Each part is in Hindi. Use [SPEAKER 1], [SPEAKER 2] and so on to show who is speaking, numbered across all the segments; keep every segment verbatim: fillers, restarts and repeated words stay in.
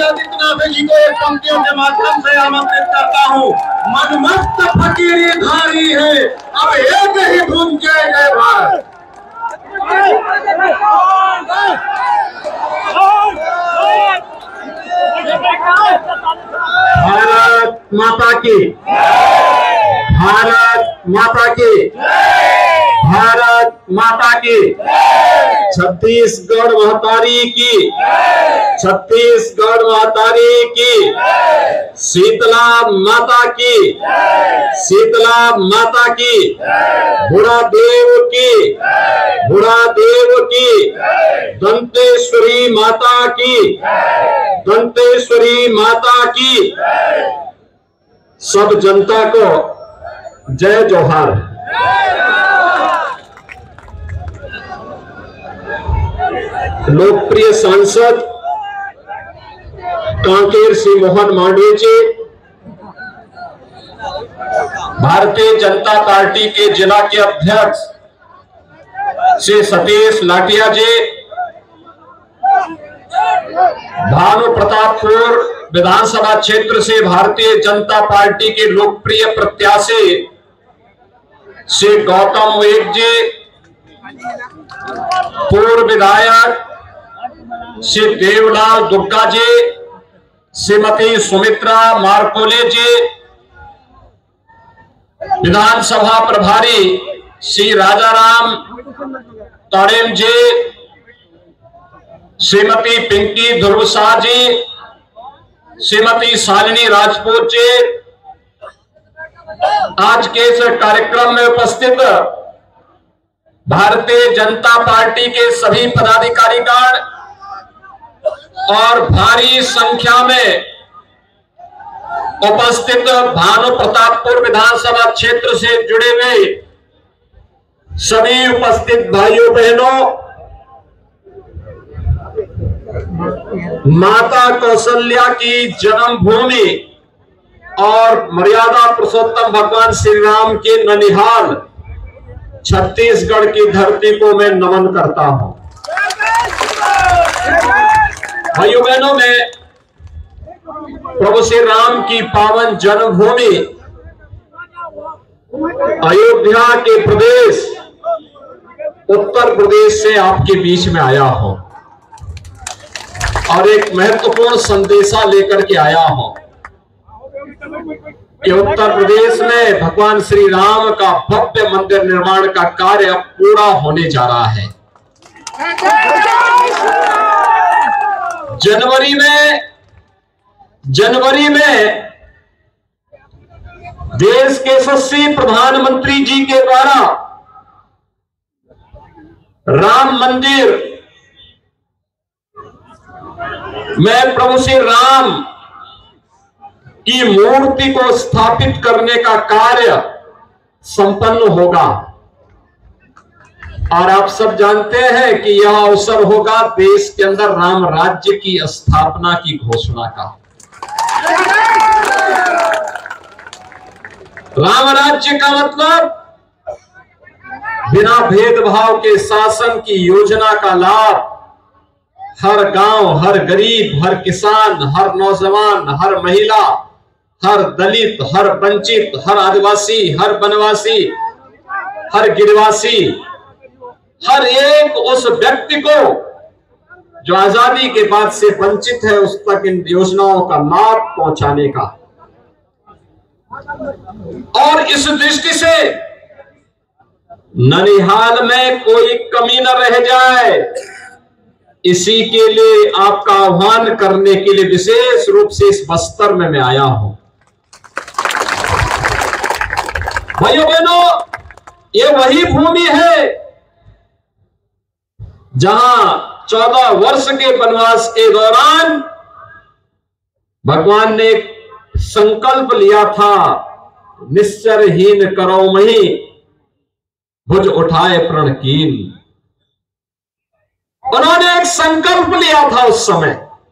[SPEAKER 1] आदित्यनाथ जी को एक पंक्तियों के माध्यम से आमंत्रित करता हूँ। मनमस्त फकीरी धारी है, अब एक ही धुन जय जय भारत। भारत माता की, भारत माता की, भारत माता की, छत्तीसगढ़ महतारी की, छत्तीसगढ़ महतारी की, शीतला माता की, शीतला माता की, बुढ़ा देव की, बुढ़ा देव की, दंतेश्वरी माता की, दंतेश्वरी माता की। सब जनता को जय जोहार। लोकप्रिय सांसद कांकेर श्री मोहन मांडवी जी, भारतीय जनता पार्टी के जिला के अध्यक्ष श्री सतीश लाटिया जी, भानु प्रतापपुर विधानसभा क्षेत्र से भारतीय जनता पार्टी के लोकप्रिय प्रत्याशी श्री गौतम वेद जी, पूर्व विधायक श्री देवलाल दुर्गा जी, श्रीमती सुमित्रा मारकोले जी, विधानसभा प्रभारी श्री राजाराम ताड़ेम जी, श्रीमती पिंकी ध्रुवशाह जी, श्रीमती शालिनी राजपूत जी, आज के इस कार्यक्रम में उपस्थित भारतीय जनता पार्टी के सभी पदाधिकारीगण और भारी संख्या में उपस्थित भानु प्रतापपुर विधानसभा क्षेत्र से जुड़े हुए सभी उपस्थित भाइयों बहनों, माता कौशल्या की जन्मभूमि और मर्यादा पुरुषोत्तम भगवान श्री राम के ननिहाल छत्तीसगढ़ की धरती को मैं नमन करता हूं। भाइयों बहनों, में प्रभु श्री राम की पावन जन्मभूमि अयोध्या के प्रदेश उत्तर प्रदेश से आपके बीच में आया हूं और एक महत्वपूर्ण संदेशा लेकर के आया हूं कि उत्तर प्रदेश में भगवान श्री राम का भव्य मंदिर निर्माण का कार्य अब पूरा होने जा रहा है। जनवरी में जनवरी में देश के यशस्वी प्रधानमंत्री जी के द्वारा राम मंदिर में प्रभु श्री राम की मूर्ति को स्थापित करने का कार्य संपन्न होगा और आप सब जानते हैं कि यह अवसर होगा देश के अंदर राम राज्य की स्थापना की घोषणा का। राम राज्य का मतलब बिना भेदभाव के शासन की योजना का लाभ हर गांव, हर गरीब, हर किसान, हर नौजवान, हर महिला, हर दलित, हर वंचित, हर आदिवासी, हर वनवासी, हर गिरवासी, हर एक उस व्यक्ति को जो आजादी के बाद से वंचित है उस तक इन योजनाओं का लाभ पहुंचाने का। और इस दृष्टि से ननिहाल में कोई कमी न रह जाए, इसी के लिए आपका आह्वान करने के लिए विशेष रूप से इस बस्तर में मैं आया हूं। भाइयों बहनों, ये वही भूमि है जहां चौदह वर्ष के वनवास के दौरान भगवान ने एक संकल्प लिया था, निश्चरहीन करो मही भुज उठाए प्रण कीन। उन्होंने एक संकल्प लिया था उस समय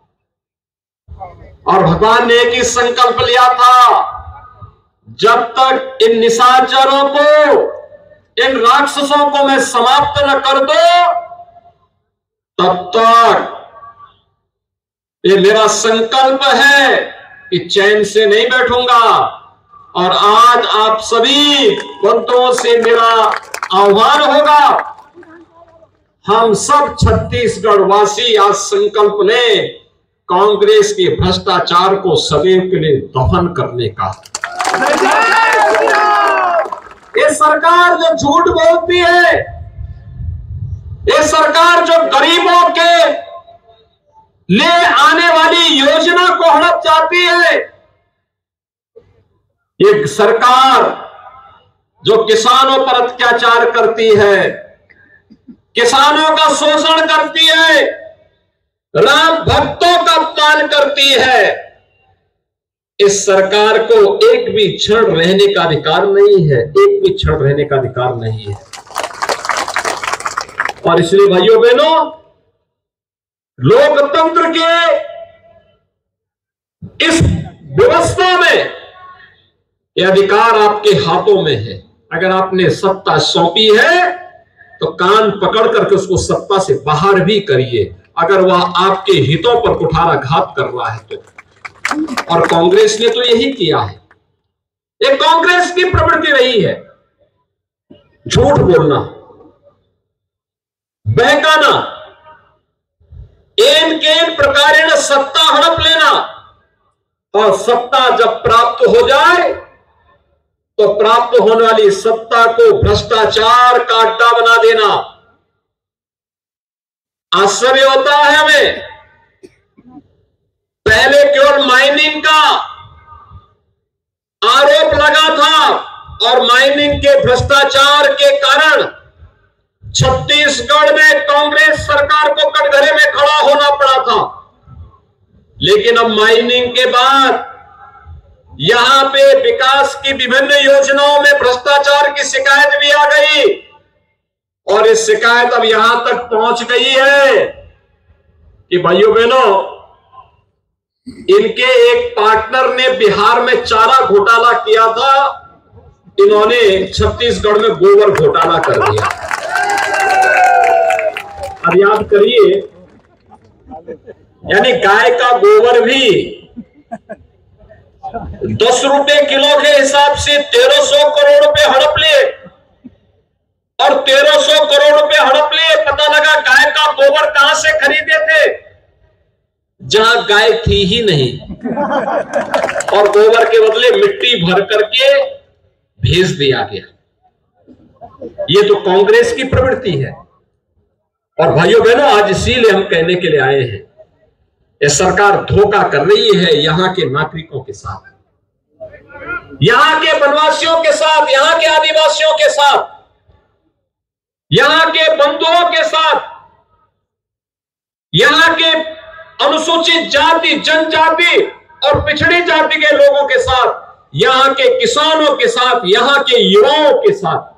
[SPEAKER 1] और भगवान ने एक ही संकल्प लिया था, जब तक इन निशाचरों को, इन राक्षसों को मैं समाप्त न कर दो तब तक ये मेरा संकल्प है कि चैन से नहीं बैठूंगा। और आज आप सभी बंधुओं से मेरा आह्वान होगा, हम सब छत्तीसगढ़ वासी आज संकल्प लें कांग्रेस के भ्रष्टाचार को सदैव के लिए दफन करने का। ये सरकार जो झूठ बोलती है, ये सरकार जो गरीबों के ले आने वाली योजना को हड़प जाती है, एक सरकार जो किसानों पर अत्याचार करती है, किसानों का शोषण करती है, राम भक्तों का अपमान करती है, इस सरकार को एक भी क्षण रहने का अधिकार नहीं है, एक भी क्षण रहने का अधिकार नहीं है। और इसलिए भाइयों बहनों, लोकतंत्र के इस व्यवस्था में यह अधिकार आपके हाथों में है। अगर आपने सत्ता सौंपी है तो कान पकड़ करके उसको सत्ता से बाहर भी करिए, अगर वह आपके हितों पर कुठाराघात कर रहा है तो। और कांग्रेस ने तो यही किया है। ये कांग्रेस की प्रवृत्ति रही है, झूठ बोलना, बहकाना, एन केन प्रकारेण सत्ता हड़प लेना, और सत्ता जब प्राप्त हो जाए तो प्राप्त होने वाली सत्ता को भ्रष्टाचार का अड्डा बना देना। आश्चर्य होता है हमें, पहले केवल माइनिंग का आरोप लगा था और माइनिंग के भ्रष्टाचार के कारण छत्तीसगढ़ में कांग्रेस सरकार को कटघरे में खड़ा होना पड़ा था। लेकिन अब माइनिंग के बाद यहां पे विकास की विभिन्न योजनाओं में भ्रष्टाचार की शिकायत भी आ गई, और इस शिकायत अब यहां तक पहुंच गई है कि भाइयों बहनों, इनके एक पार्टनर ने बिहार में चारा घोटाला किया था, इन्होंने छत्तीसगढ़ में गोबर घोटाला कर दिया। अब याद करिए, यानी गाय का गोबर भी दस रुपए किलो के हिसाब से तेरह सौ करोड़ रुपए हड़प लिए, और तेरह सौ करोड़ रुपए हड़प लिए। पता लगा गाय का गोबर कहां से खरीदे थे, जहां गाय थी ही नहीं, और गोबर के बदले मिट्टी भर करके भेज दिया गया। ये तो कांग्रेस की प्रवृत्ति है। और भाइयों बहनों, आज इसीलिए हम कहने के लिए आए हैं, ये सरकार धोखा कर रही है यहां के नागरिकों के साथ, यहां के वनवासियों के साथ, यहां के आदिवासियों के साथ, यहां के बंधुओं के साथ, यहां के अनुसूचित जाति, जनजाति और पिछड़ी जाति के लोगों के साथ, यहां के किसानों के साथ, यहां के युवाओं के साथ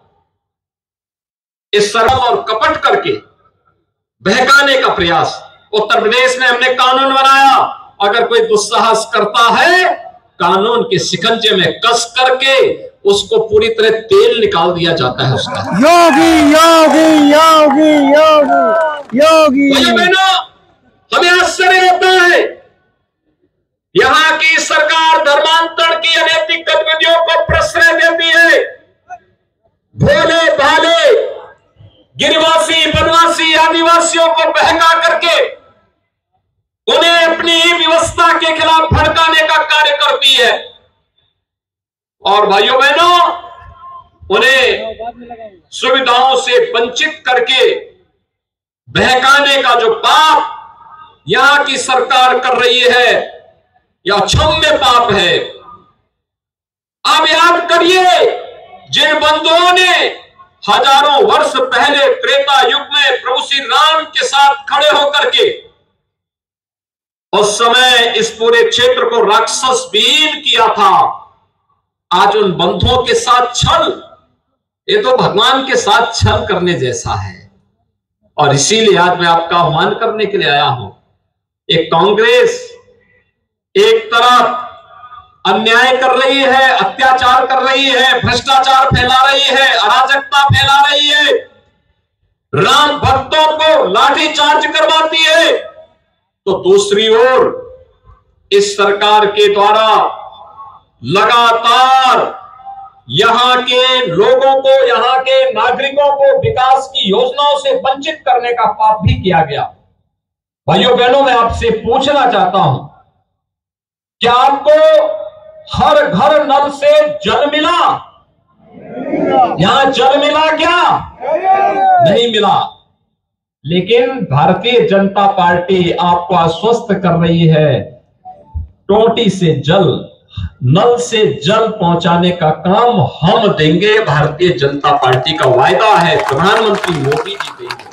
[SPEAKER 1] इस शर्म और कपट करके बहकाने का प्रयास। उत्तर प्रदेश में हमने कानून बनाया, अगर कोई दुस्साहस करता है, कानून के शिकंजे में कस करके उसको पूरी तरह तेल निकाल दिया जाता है उसका।
[SPEAKER 2] योगी योगी योगी योगी योगी
[SPEAKER 1] भाइयों बहनों, हमें आश्चर्य होता है, यहां की सरकार धर्मांतरण की अनैतिक गतिविधियों को प्रश्रय देती है। भोले भाले गिरिवासी, वनवासी, आदिवासियों को बहका करके उन्हें अपनी व्यवस्था के खिलाफ भड़काने का कार्य करती है। और भाइयों बहनों, उन्हें सुविधाओं से वंचित करके बहकाने का जो पाप यहां की सरकार कर रही है, यह क्षम्य पाप है। अब याद करिए, जिन बंधुओं ने हजारों वर्ष पहले त्रेता युग में प्रभु श्री राम के साथ खड़े होकर के उस समय इस पूरे क्षेत्र को राक्षस विहीन किया था, आज उन बंधुओं के साथ छल, ये तो भगवान के साथ छल करने जैसा है। और इसीलिए आज मैं आपका आह्वान करने के लिए आया हूं। एक कांग्रेस एक तरफ अन्याय कर रही है, अत्याचार कर रही है, भ्रष्टाचार फैला रही है, अराजकता फैला रही है, राम भक्तों को लाठीचार्ज करवाती है, तो तो दूसरी ओर इस सरकार के द्वारा लगातार यहां के लोगों को, यहां के नागरिकों को विकास की योजनाओं से वंचित करने का पाप भी किया गया। भाइयों बहनों, मैं आपसे पूछना चाहता हूं, क्या आपको हर घर नल से जल मिला? यहां जल मिला क्या? नहीं मिला। लेकिन भारतीय जनता पार्टी आपको आश्वस्त कर रही है, टोटी से जल, नल से जल पहुंचाने का काम हम देंगे। भारतीय जनता पार्टी का वायदा है, प्रधानमंत्री मोदी जी देंगे।